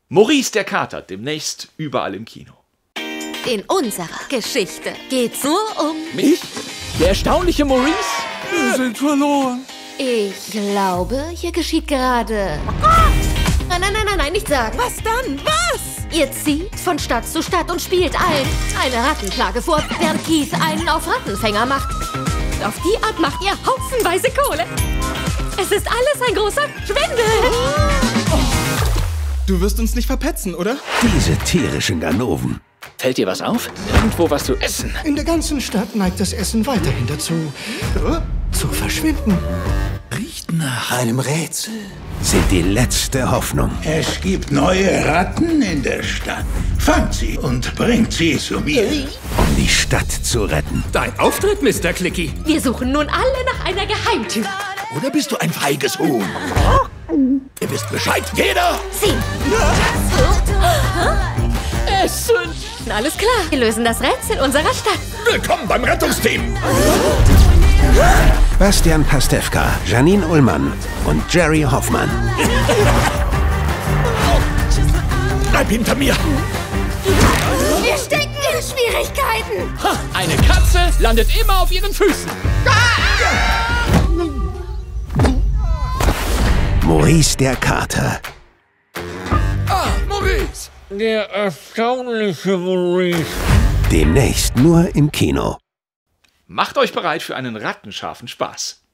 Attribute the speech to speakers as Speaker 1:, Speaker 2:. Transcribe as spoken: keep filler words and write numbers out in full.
Speaker 1: Maurice der Kater, demnächst überall im Kino.
Speaker 2: In unserer Geschichte geht's nur um...
Speaker 3: Mich? Der erstaunliche Maurice?
Speaker 4: Wir sind verloren.
Speaker 2: Ich glaube, hier geschieht gerade... Nein, nein, nein, nein, nein, nicht sagen.
Speaker 5: Was dann? Was?
Speaker 2: Ihr zieht von Stadt zu Stadt und spielt allen eine Rattenplage vor, während Keith einen auf Rattenfänger macht. Auf die Art macht ihr haufenweise Kohle. Es ist alles ein großer Schwindel.
Speaker 4: Du wirst uns nicht verpetzen, oder?
Speaker 6: Diese tierischen Ganoven.
Speaker 3: Fällt dir was auf? Irgendwo was zu essen.
Speaker 7: In der ganzen Stadt neigt das Essen weiterhin dazu, äh, zu verschwinden.
Speaker 6: Riecht nach einem Rätsel. Sind die letzte Hoffnung.
Speaker 8: Es gibt neue Ratten in der Stadt. Fangt sie und bringt sie zu mir.
Speaker 6: Um die Stadt zu retten.
Speaker 3: Dein Auftritt, Mister Clicky.
Speaker 2: Wir suchen nun alle nach einer Geheimtür.
Speaker 8: Oder bist du ein feiges Huhn? Ihr wisst Bescheid, jeder!
Speaker 2: Sie.
Speaker 3: Essen!
Speaker 2: Alles klar, wir lösen das Rätsel unserer Stadt.
Speaker 8: Willkommen beim Rettungsteam!
Speaker 6: Bastian Pastewka, Janine Ullmann und Jerry Hoffmann.
Speaker 8: Bleib hinter mir!
Speaker 2: Wir stecken in Schwierigkeiten.
Speaker 3: Ha, eine Katze landet immer auf ihren Füßen.
Speaker 6: Maurice der Kater.
Speaker 3: Ah, Maurice! Der erstaunliche Maurice.
Speaker 6: Demnächst nur im Kino.
Speaker 1: Macht euch bereit für einen rattenscharfen Spaß.